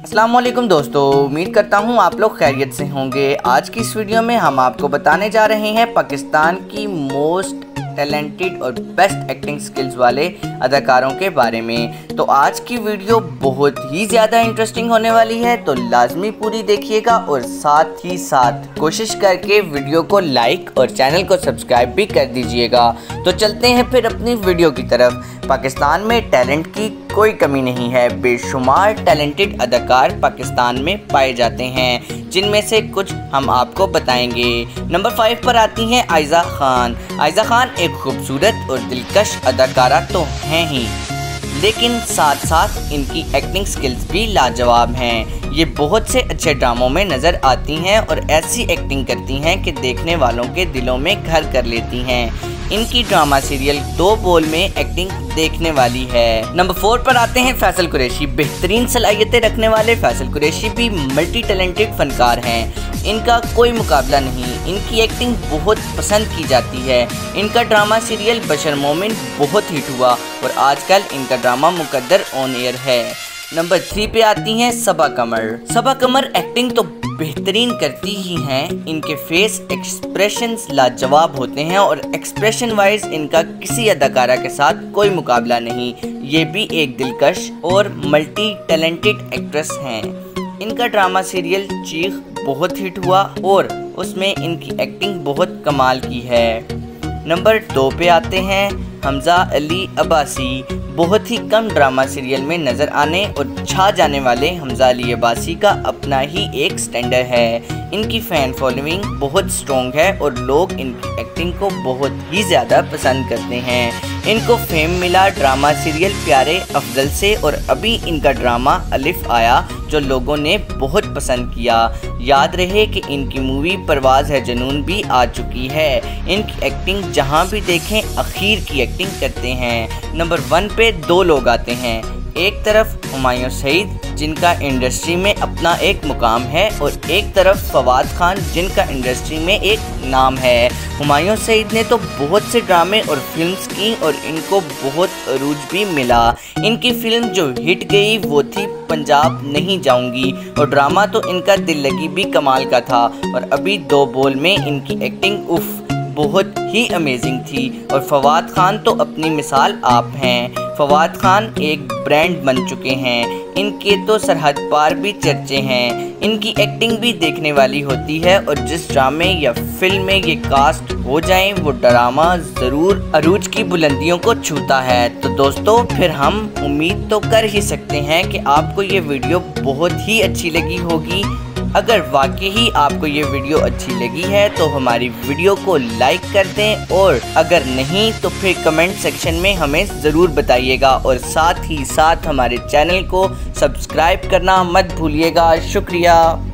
अस्सलाम वालेकुम दोस्तों, उम्मीद करता हूँ आप लोग खैरियत से होंगे। आज की इस वीडियो में हम आपको बताने जा रहे हैं पाकिस्तान की मोस्ट टैलेंटेड और बेस्ट एक्टिंग स्किल्स वाले अदाकारों के बारे में। तो आज की वीडियो बहुत ही ज़्यादा इंटरेस्टिंग होने वाली है, तो लाजमी पूरी देखिएगा और साथ ही साथ कोशिश करके वीडियो को लाइक और चैनल को सब्सक्राइब भी कर दीजिएगा। तो चलते हैं फिर अपनी वीडियो की तरफ। पाकिस्तान में टैलेंट की कोई कमी नहीं है, बेशुमार टैलेंटेड अदाकार पाकिस्तान में पाए जाते हैं, जिनमें से कुछ हम आपको बताएंगे। नंबर 5 पर आती हैं आयज़ा खान। आयज़ा खान एक खूबसूरत और दिलकश अदाकारा तो हैं ही, लेकिन साथ साथ इनकी एक्टिंग स्किल्स भी लाजवाब हैं। ये बहुत से अच्छे ड्रामों में नज़र आती हैं और ऐसी एक्टिंग करती हैं कि देखने वालों के दिलों में घर कर लेती हैं। इनकी ड्रामा सीरियल दो बोल में एक्टिंग देखने वाली है। नंबर 4 पर आते हैं फैसल कुरैशी। बेहतरीन सलाहियतें रखने वाले फैसल कुरैशी भी मल्टी टैलेंटेड फनकार हैं, इनका कोई मुकाबला नहीं। इनकी एक्टिंग बहुत पसंद की जाती है। इनका ड्रामा सीरियल बशर मोमिन बहुत हिट हुआ और आजकल इनका ड्रामा मुकद्दर ऑन एयर है। नंबर 3 पे आती हैं सबा कमर। सबा कमर एक्टिंग तो बेहतरीन करती ही हैं। इनके फेस एक्सप्रेशंस लाजवाब होते हैं और एक्सप्रेशन वाइज इनका किसी अदाकारा के साथ कोई मुकाबला नहीं। ये भी एक दिलकश और मल्टी टैलेंटेड एक्ट्रेस हैं। इनका ड्रामा सीरियल चीख बहुत हिट हुआ और उसमें इनकी एक्टिंग बहुत कमाल की है। नंबर 2 पे आते हैं हमजा अली अब्बासी। बहुत ही कम ड्रामा सीरियल में नज़र आने और छा जाने वाले हमजा अली अब्बासी का अपना ही एक स्टैंडर्ड है। इनकी फ़ैन फॉलोइंग बहुत स्ट्रॉन्ग है और लोग इनकी एक्टिंग को बहुत ही ज़्यादा पसंद करते हैं। इनको फेम मिला ड्रामा सीरियल प्यारे अफजल से और अभी इनका ड्रामा अलिफ आया जो लोगों ने बहुत पसंद किया। याद रहे कि इनकी मूवी परवाज़ है जुनून भी आ चुकी है। इनकी एक्टिंग जहां भी देखें अखीर की एक्टिंग करते हैं। नंबर 1 पे 2 लोग आते हैं। एक तरफ हुमायूं सईद जिनका इंडस्ट्री में अपना एक मुकाम है और एक तरफ फवाद खान जिनका इंडस्ट्री में एक नाम है। हुमायूं सईद ने तो बहुत से ड्रामे और फिल्म्स की और इनको बहुत अरूज भी मिला। इनकी फिल्म जो हिट गई वो थी पंजाब नहीं जाऊंगी और ड्रामा तो इनका दिल लगी भी कमाल का था और अभी दो बोल में इनकी एक्टिंग उफ बहुत ही अमेजिंग थी। और फवाद खान तो अपनी मिसाल आप हैं। फवाद खान एक ब्रांड बन चुके हैं। इनके तो सरहद पार भी चर्चे हैं। इनकी एक्टिंग भी देखने वाली होती है और जिस ड्रामे या फिल्म में ये कास्ट हो जाएं वो ड्रामा ज़रूर अरूज की बुलंदियों को छूता है। तो दोस्तों फिर हम उम्मीद तो कर ही सकते हैं कि आपको ये वीडियो बहुत ही अच्छी लगी होगी। अगर वाकई ही आपको ये वीडियो अच्छी लगी है तो हमारी वीडियो को लाइक कर दें और अगर नहीं तो फिर कमेंट सेक्शन में हमें ज़रूर बताइएगा और साथ ही साथ हमारे चैनल को सब्सक्राइब करना मत भूलिएगा। शुक्रिया।